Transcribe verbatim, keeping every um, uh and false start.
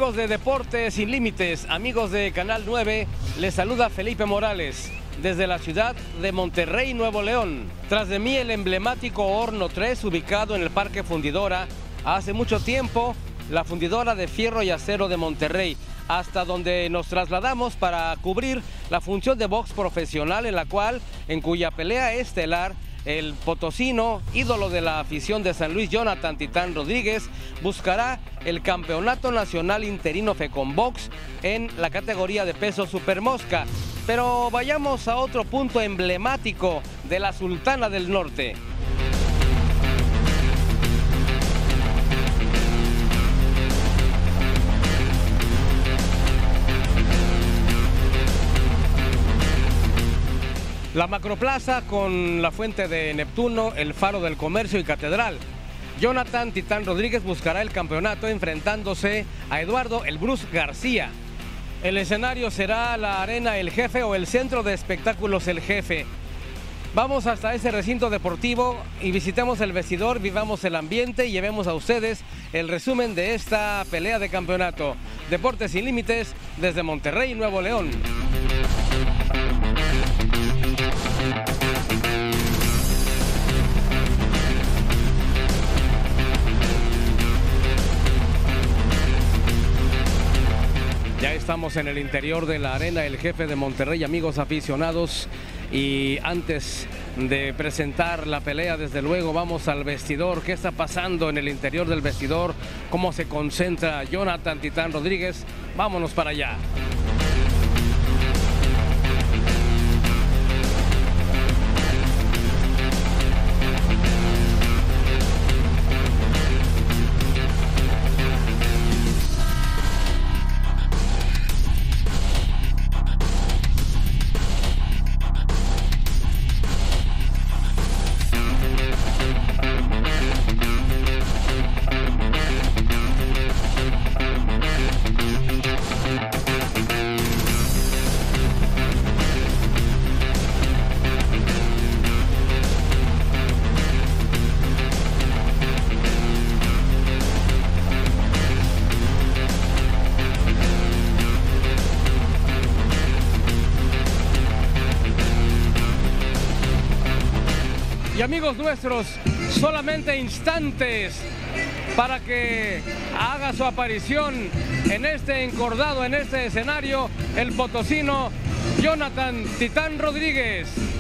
Amigos de Deportes Sin Límites, amigos de Canal nueve, les saluda Felipe Morales desde la ciudad de Monterrey, Nuevo León. Tras de mí el emblemático Horno tres, ubicado en el Parque Fundidora. Hace mucho tiempo, la Fundidora de Fierro y Acero de Monterrey, hasta donde nos trasladamos para cubrir la función de box profesional, en la cual, en cuya pelea estelar, el potosino, ídolo de la afición de San Luis, Jonathan Titán Rodríguez, buscará el campeonato nacional interino FECONBOX en la categoría de peso supermosca. Pero vayamos a otro punto emblemático de la Sultana del Norte. La Macroplaza con la Fuente de Neptuno, el Faro del Comercio y Catedral. Jonathan Titán Rodríguez buscará el campeonato enfrentándose a Eduardo El Bruce García. El escenario será la Arena El Jefe o el Centro de Espectáculos El Jefe. Vamos hasta ese recinto deportivo y visitemos el vestidor, vivamos el ambiente y llevemos a ustedes el resumen de esta pelea de campeonato. Deportes Sin Límites desde Monterrey, Nuevo León. Ya estamos en el interior de la Arena El Jefe de Monterrey, amigos aficionados, y antes de presentar la pelea, desde luego, vamos al vestidor. ¿Qué está pasando en el interior del vestidor? ¿Cómo se concentra Jonathan Titán Rodríguez? Vámonos para allá. Y amigos nuestros, solamente instantes para que haga su aparición en este encordado, en este escenario, el potosino Jonathan Titán Rodríguez.